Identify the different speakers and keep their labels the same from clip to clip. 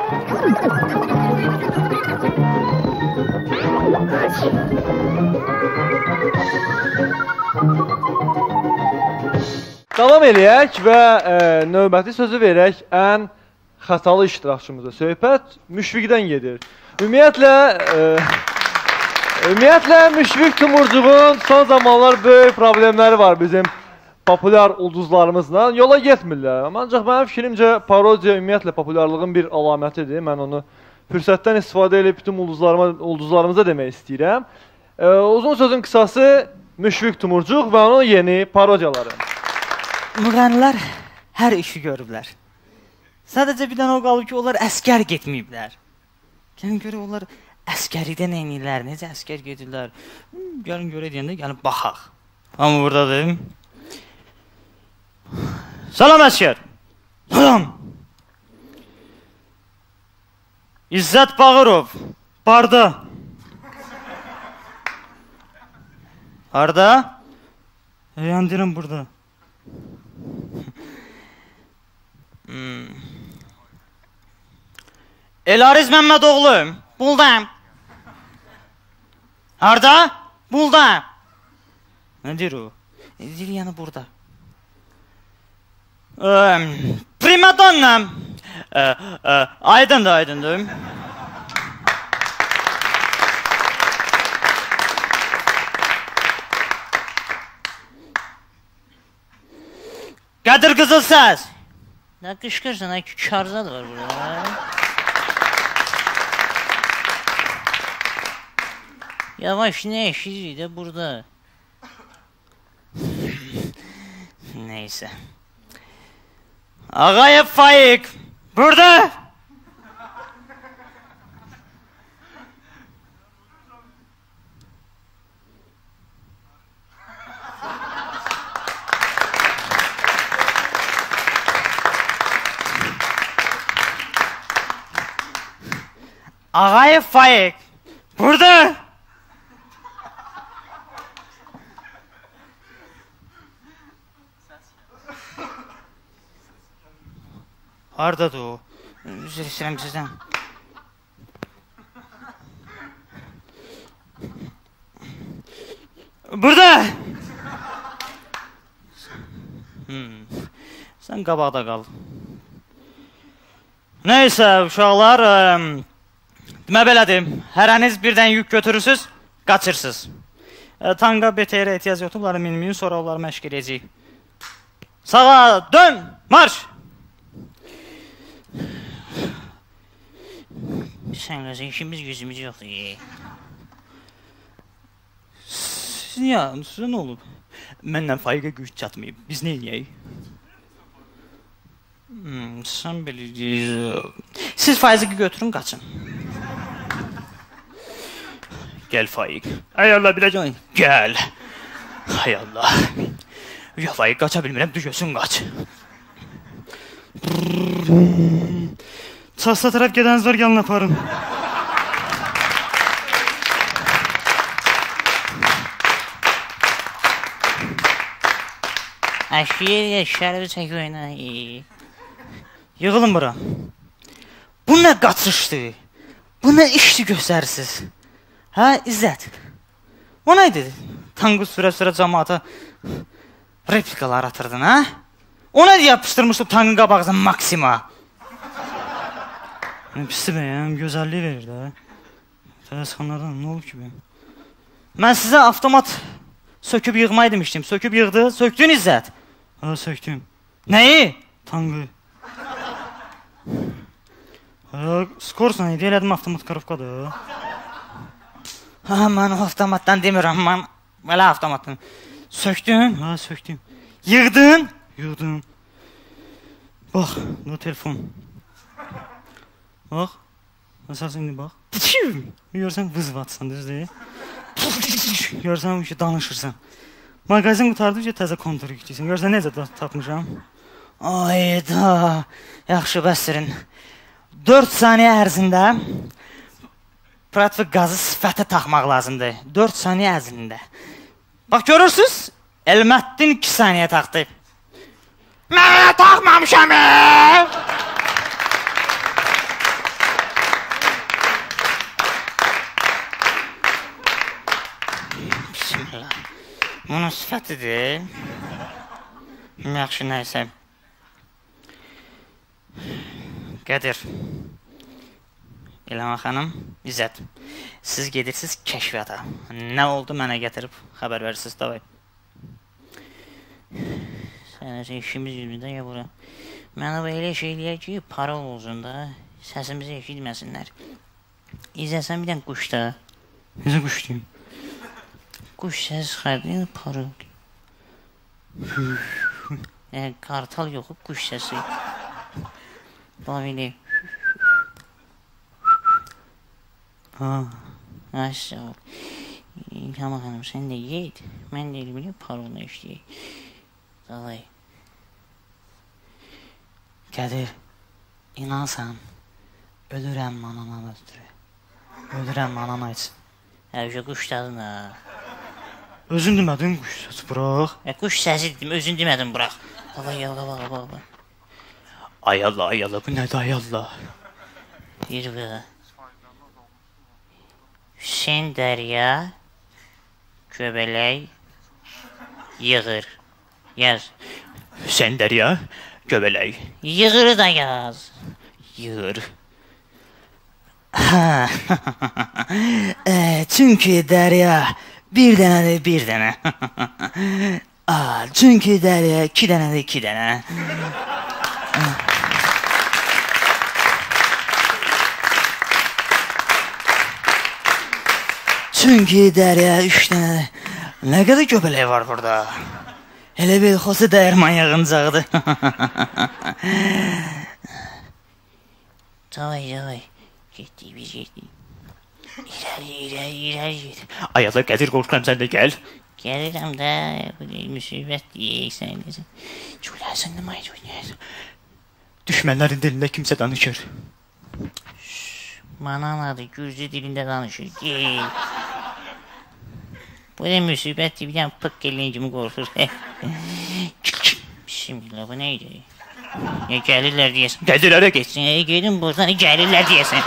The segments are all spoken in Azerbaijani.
Speaker 1: Davam eləyək və növbəti sözü verək ən xətalı iştirakçımıza. Söhbət Müşfiqdən gedir. Ümumiyyətlə Müşfiq Tumurcuğun son zamanlar böyük problemləri var bizim populyar ulduzlarımızla. Yola getmirlər. Ancaq mənim fikrimcə parodiya ümumiyyətlə populyarlığın bir əlamətidir. Mən onu fürsətdən istifadə edib bütün ulduzlarımıza demək istəyirəm. Uzun sözün qısası Müşfiq Tumurcuq və onun yeni parodiyaları.
Speaker 2: Müğənnilər hər işi görüblər. Sadəcə bir dənə o qalıb ki, onlar əskər getməyiblər. Gəlin görə onlar əskəridə nə edirlər, necə əskər gedirlər. Gəlin görə deyəndə gəlin baxaq. Amma buradadır. Salam əskər. Salam. İzzət Bağırov. Barda. Harda? Yandirim burada. Elariz Məmmədoğlu. Buldum. Harda? Buldum. Nədir o? Dil yanı burada. Primadonna. Aydındır, aydındır. Qədir qızıl səs. Nə qışqırsan, karzad var burada. Yavaş, nə eşirik də burada. Neyse. Ağayev Faik. Burada. Ağayev Faik. Burada. Hardadır o? Üzr istəyirəm sizdən. Burada. Sən qabaqda qal. Neysə, uşaqlar, demə belədir, hərəniz birdən yük götürürsünüz, qaçırsınız. Tanqa BTR ehtiyac yoxdur, bunları minmin, sonra onları məşq edəcəyik. Sağa dön, marş! Sən qəzə, işimiz gücümüz yoxdur. Siz niyə, sizə nə olub? Mənlə Faiqə güc çatmayıb, biz nə eləyək? Sən bilirsiniz. Siz Faiqə götürün, qaçın. Gəl Faiq. Ay Allah, biləcək. Gəl. Ay Allah. Ya Faiq, qaça bilmirəm, düşəsin, qaç. Çasla tərəf gedəniz var, gəlin aparın. Əşkiyə, şərəbi çək oyna. Yığılın bura. Bu nə qaçışdır? Bu nə işdir göstərsiniz? Hə, İzzət? O nə idi? Tanqı sürə-sürə cəmaata replikalar atırdın, hə? O nə yapışdırmışdı Tanqın qabağızın Maksima? Pisdir bəyəm, gözəlliyi verir də. Tələsxanlardan, nə olub ki bəyəm? Mən sizə avtomat söküb yığmayı demişdim. Söküb yığdı, söktün İzzət. Ha, söktüm. Nəyi? Tanqı. Ha, skorsan idi, elədim avtomat qarıfqadır. Ha, mən o avtomatdan demirəm, mən belə avtomatdan. Söktün? Ha, söktüm. Yığdın? Yığdım. Bax, bu telefon. Bax, əsas indi bax. Görsən, vız vatsan, düz deyil. Görsən ki, danışırsan. Mağazin qutardı ki, təzə kontur yükləyirsən. Görsən, necə tapmışam? Ayda, yaxşı bəstirin. 4 saniyə ərzində pratvik qazı sifətə taxmaq lazımdır. 4 saniyə ərzində. Bax, görürsünüz, Elməddin 2 saniyə taxdı. Mənə taxmamışam! Bunun sifətidir. Yaxşı, nəysə. Qədir. İlham xanım, İzzət. Siz gedirsiniz kəşfiyyata. Nə oldu mənə gətirib xəbər verirsiniz, davay. Sənəcə işimiz yüzündə ya bura. Mənə belə şey eləyək ki, parol olsun da, səsimizi eşitməsinlər. İzzət, sən bir dənə quş da. Necə quş deyim? Quş səs çıxardın, parol. Qartal yoxu, quş səsi. Babili. Ay, sağ ol. İlham xanım, sən də yed. Mən də elə parolla işləyək. Davay. Qədir, inansan, ölürəm anana öldürü. Ölürəm anana üçün. Həvşə quş dadın ha. Özün demədin quş səsi, bıraq. Quş səsi dedim, özün demədin, bıraq. Davay, yalqa. Ay Allah, bu nədir ay Allah? Yürü bıqa. Hüseyin Dərya, göbələk, yığır. Yaz. Hüseyin Dərya, göbələk. Yığırı da yaz. Yığır. Çünki Dərya bir dənədir, bir dənə. Çünki Dərya iki dənədir, iki dənə. Çünki Dərya üç dənə. Nə qədər göbələk var burada? Elə bir xosu dəyirman yağıncaqdır. Davay. Getdik, biz getdik. İrəli get. Ay Allah, Qədir, qorxuram, sən də gəl. Gəlirəm də, müsibət deyək sən. Gülərsən də, may gülərsən. Düşmənlərin dilində kimsə danışır. Mananadır, Gürcü dilində danışır. Gel. Bu da müsibətdir, bir dənə pık gələn kimi qorxur. Bismillah, bu neydi? Gəlirlər deyəsən. Qədirlərə geçsin, gedin buradan, gəlirlər deyəsən.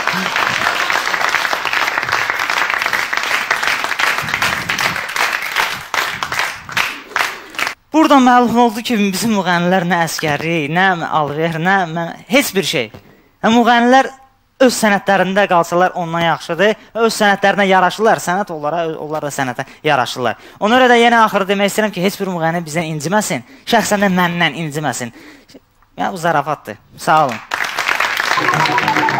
Speaker 2: Buradan məlum oldu ki, bizim müğənilər nə əskəri, nə alver, nə heç bir şey. Müğənilər öz sənətlərində qalsalar ondan yaxşıdır. Öz sənətlərinə yaraşırlar, sənət onlar da sənətə yaraşırlar. Ona görə də yenə axırı demək istəyirəm ki, heç bir müğəni bizdən inciməsin. Şəxsən də məndən inciməsin. Yəni bu zarafatdır. Sağ olun.